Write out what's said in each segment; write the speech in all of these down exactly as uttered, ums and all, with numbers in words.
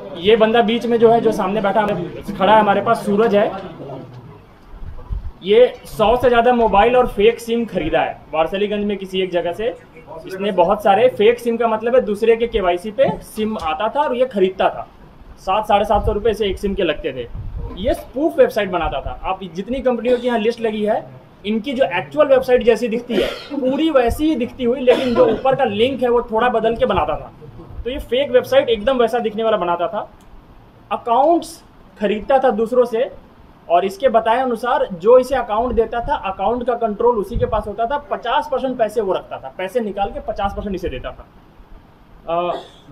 ये बंदा बीच में जो है, जो सामने बैठा खड़ा है हमारे पास, सूरज है। ये सौ से ज़्यादा मोबाइल और फेक सिम खरीदा है वारसलीगंज में किसी एक जगह से। इसने बहुत सारे फेक सिम का मतलब है दूसरे के केवाईसी पे सिम आता था और ये खरीदता था। सात साढ़े सात सौ रुपये से एक सिम के लगते थे। ये स्पूफ वेबसाइट बनाता था। आप जितनी कंपनियों की यहाँ लिस्ट लगी है, इनकी जो एक्चुअल वेबसाइट जैसी दिखती है पूरी वैसी ही दिखती हुई, लेकिन जो ऊपर का लिंक है वो थोड़ा बदल के बनाता था। तो ये फेक वेबसाइट एकदम वैसा दिखने वाला बनाता था। अकाउंट्स खरीदता था दूसरों से, और इसके बताए अनुसार जो इसे अकाउंट देता था, अकाउंट का कंट्रोल उसी के पास होता था। पचास परसेंट पैसे वो रखता था, पैसे निकाल के पचास परसेंट इसे देता था। आ,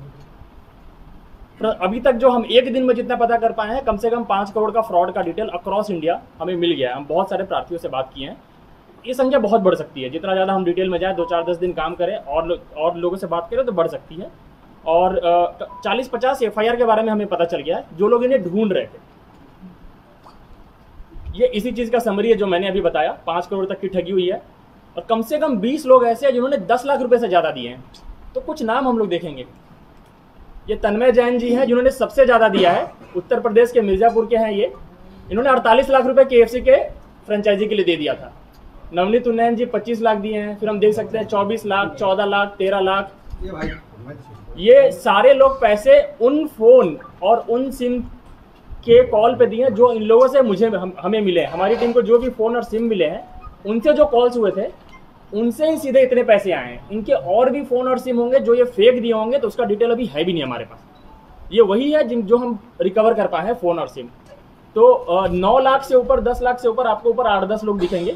अभी तक जो हम एक दिन में जितना पता कर पाए हैं, कम से कम पाँच करोड़ का फ्रॉड का डिटेल अक्रॉस इंडिया हमें मिल गया है। हम बहुत सारे प्रार्थियों से बात किए हैं। ये संख्या बहुत बढ़ सकती है, जितना ज़्यादा हम डिटेल में जाए, दो चार दस दिन काम करें और लो, और लोगों से बात करें तो बढ़ सकती है। और चालीस पचास एफ आई आर के बारे में हमें पता चल गया है, जो लोग इन्हें ढूंढ रहे थे। ये इसी चीज़ का समरी है जो मैंने अभी बताया। पाँच करोड़ तक की ठगी हुई है, और कम से कम बीस लोग ऐसे हैं जिन्होंने दस लाख रुपए से ज़्यादा दिए हैं। तो कुछ नाम हम लोग देखेंगे। ये तन्मय जैन जी हैं जिन्होंने सबसे ज़्यादा दिया है, उत्तर प्रदेश के मिर्ज़ापुर के हैं ये। इन्होंने अड़तालीस लाख रुपए के एफ सी के फ्रेंचाइजी के लिए दे दिया था। नवनीत उन्नयन जी पच्चीस लाख दिए हैं। फिर हम देख सकते हैं चौबीस लाख, चौदह लाख, तेरह लाख। ये सारे लोग पैसे उन फोन और उन सिम के कॉल पे दिए जो इन लोगों से मुझे हम, हमें मिले हैं। हमारी टीम को जो भी फोन और सिम मिले हैं, उनसे जो कॉल्स हुए थे, उनसे ही सीधे इतने पैसे आए हैं। इनके और भी फोन और सिम होंगे जो ये फेक दिए होंगे, तो उसका डिटेल अभी है भी नहीं हमारे पास। ये वही है जिन जो हम रिकवर कर पाए हैं, फोन और सिम। तो नौ लाख से ऊपर, दस लाख से ऊपर आपको ऊपर आठ दस लोग दिखेंगे।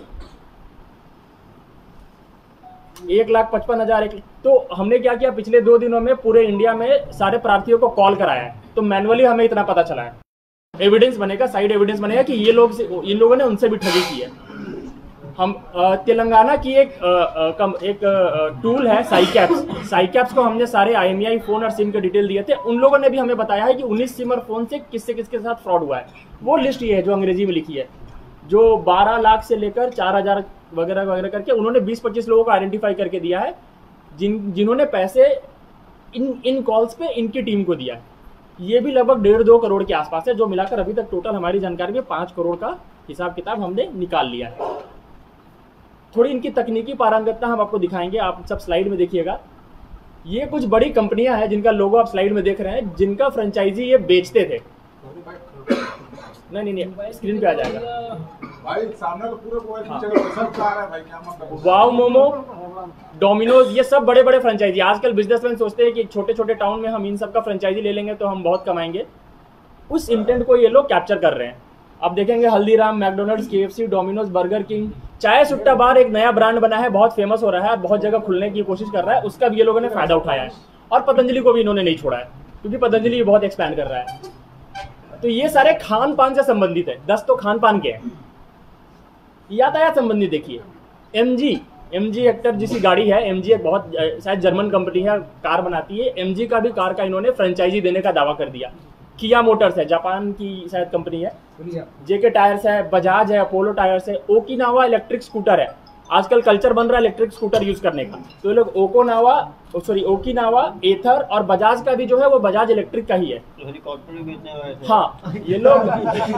एक लाख पचपन हजार एक। तो हमने क्या किया, पिछले दो दिनों में पूरे इंडिया में सारे प्रार्थियों को कॉल कराया है। तो मैनुअली हमें इतना पता चला है। एविडेंस बनेगा, साइड एविडेंस बनेगा कि ये लोग, इन लोगों ने उनसे भी ठगी की है। हम तेलंगाना की एक आ, कम, एक आ, टूल है साइकैप्स। साइकैप्स को हमने सारे I M E I phone और सिम के डिटेल दिए थे। उन लोगों ने भी हमें बताया है कि उन्नीस सिम और फोन से किससे किसके साथ फ्रॉड हुआ है। वो लिस्ट ये है जो अंग्रेजी में लिखी है, जो बारह लाख से लेकर चार हजार वगैरह वगैरह करके उन्होंने बीस पच्चीस लोगों को आइडेंटिफाई करके दिया है, जिन जिन्होंने पैसे इन इन कॉल्स पे इनकी टीम को दिया है। ये भी लगभग डेढ़ दो करोड़ के आसपास है, जो मिलाकर अभी तक टोटल हमारी जानकारी में पाँच करोड़ का हिसाब किताब हमने निकाल लिया है। थोड़ी इनकी तकनीकी पारंगतता हम आपको दिखाएंगे, आप सब स्लाइड में देखिएगा। ये कुछ बड़ी कंपनियां हैं जिनका लोगो आप स्लाइड में देख रहे हैं, जिनका फ्रेंचाइजी ये बेचते थे। नहीं नहीं नहीं स्क्रीन पे आ जाएगा भाई, सामने तो पूरे सब खा रहा है भाई, क्या मतलब। वाव मोमो, डोमिनोज, ये सब बड़े बड़े फ्रेंचाइजी। आजकल बिजनेसमैन सोचते हैं कि छोटे छोटे टाउन में हम इन सब का फ्रेंचाइजी ले लेंगे तो हम बहुत कमाएंगे। उस इंटेंट को ये लोग कैप्चर कर रहे हैं। अब देखेंगे Haldiram, McDonald's, K F C, Domino's, Burger King, Chai Sutta बार एक नया ब्रांड बना है, बहुत फेमस हो रहा है, बहुत जगह खुलने की कोशिश कर रहा है। उसका भी ये लोगों ने फायदा उठाया है। और पतंजलि को भी इन्होंने नहीं छोड़ा है, क्योंकि पतंजलि बहुत एक्सपैंड कर रहा है। तो ये सारे खान पान से संबंधित है। दस तो खान पान के हैं। यातायात संबंधी देखिए, एमजी एमजी हेक्टर जिसकी गाड़ी है, एमजी एक बहुत शायद जर्मन कंपनी है, कार बनाती है। एमजी का भी कार का इन्होंने फ्रेंचाइजी देने का दावा कर दिया। किया मोटर्स है, जापान की शायद कंपनी है। जेके टायर्स है, बजाज है, अपोलो टायर्स है। ओकिनावा इलेक्ट्रिक स्कूटर है, आजकल कल्चर बन रहा है इलेक्ट्रिक स्कूटर यूज करने का। तो ये लोग ओकोनावा, सॉरी ओकिनावा, एथर और बजाज का भी जो है वो बजाज इलेक्ट्रिक का ही है। हेलीकॉप्टर भी बेचने वाले थे। हाँ, ये लोग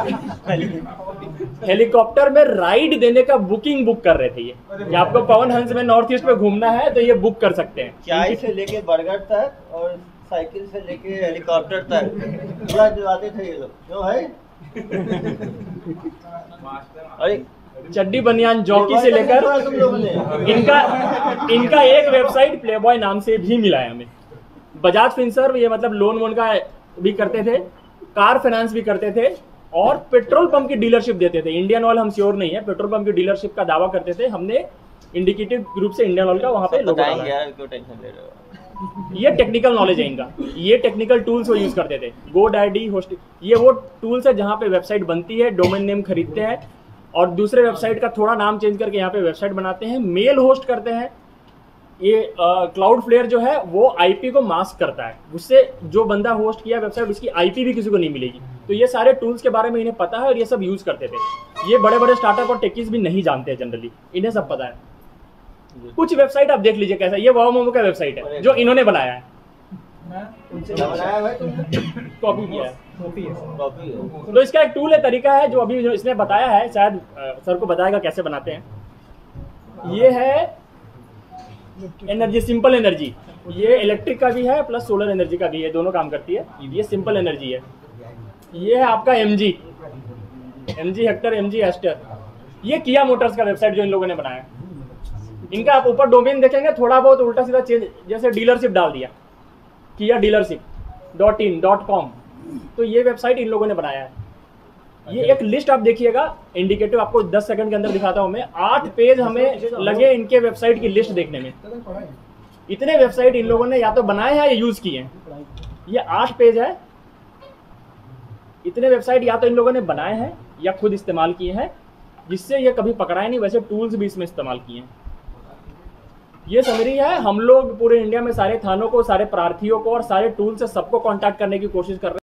हेलीकॉप्टर में राइड देने का बुकिंग बुक कर रहे थे। ये कि आपको पवन हंस में नॉर्थ ईस्ट में घूमना है तो ये बुक कर सकते हैं। चाय से लेके बर्गर तक और साइकिल से लेके हेलीकॉप्टर तक पूरा दिलाते थे ये लोग, जो है। अरे चड्डी बनियान जॉकी से लेकर इनका इनका एक वेबसाइट प्लेबॉय नाम से भी मिला है हमें। बजाज फिनसर्व, ये मतलब लोन वोन का भी करते थे, कार फाइनेंस भी करते थे, और पेट्रोल पंप की डीलरशिप देते थे। इंडियन ऑयल हम श्योर नहीं है, पेट्रोल पंप की डीलरशिप का दावा करते थे। हमने इंडिकेटिव ग्रुप से इंडियन ऑयल का वहां पे लोगो डाला है। क्यों टेंशन ले रहे हो? ये टेक्निकल नॉलेज है इनका। ये टेक्निकल टूल्स वो यूज करते थे। गोडैडी, होस्ट, ये वो टूल्स है जहाँ पे वेबसाइट बनती है, डोमेन नेम खरीदते हैं और दूसरे वेबसाइट का थोड़ा नाम चेंज करके यहाँ पे वेबसाइट बनाते हैं। मेल होस्ट करते हैं। ये क्लाउड फ्लेयर जो है वो आईपी को मास्क करता है, उससे जो बंदा होस्ट किया वेबसाइट उसकी आईपी भी किसी को नहीं मिलेगी। तो ये सारे टूल्स के बारे में इन्हें पता है और ये सब यूज करते थे। ये बड़े बड़े स्टार्टअप और टेकीज भी नहीं जानते हैं जनरली, इन्हें सब पता है। कुछ वेबसाइट आप देख लीजिए कैसा, ये वाव मोमो का वेबसाइट है जो इन्होंने बनाया है। क्या बनाया भाई तुमने? कॉपी किया है। कॉपी है। तो इसका एक टूल है, तरीका है जो अभी जो इसने बताया है, शायद अ, सर को बताएगा कैसे बनाते हैं। ये है एनर्जी, सिंपल एनर्जी। ये इलेक्ट्रिक का भी है प्लस सोलर एनर्जी का भी है, दोनों काम करती है। ये सिंपल एनर्जी है। ये है आपका MG, MG Hector, MG Astor. ये किया मोटर्स का वेबसाइट जो इन लोगों ने बनाया। इनका आप ऊपर डोमेन देखेंगे थोड़ा बहुत उल्टा सीधा चेंज, जैसे डीलरशिप डाल दिया, Kia dealership dot in dot com. तो ये वेबसाइट इन लोगों ने बनाया है। ये एक लिस्ट आप देखिएगा, इंडिकेटिव आपको दस सेकंड के अंदर दिखाता हूं मैं। आठ पेज हमें लगे इनके वेबसाइट की लिस्ट देखने में। इतने वेबसाइट इन लोगों ने या तो बनाए हैं या यूज किए हैं। ये आठ पेज है। इतने वेबसाइट या तो इन लोगों ने बनाए हैं या खुद इस्तेमाल किए हैं, जिससे ये कभी पकड़ाए नहीं। वैसे टूल्स भी इसमें इस्तेमाल किए हैं। ये समरी है। हम लोग पूरे इंडिया में सारे थानों को, सारे प्रार्थियों को और सारे टूल से सबको कांटेक्ट करने की कोशिश कर रहे हैं।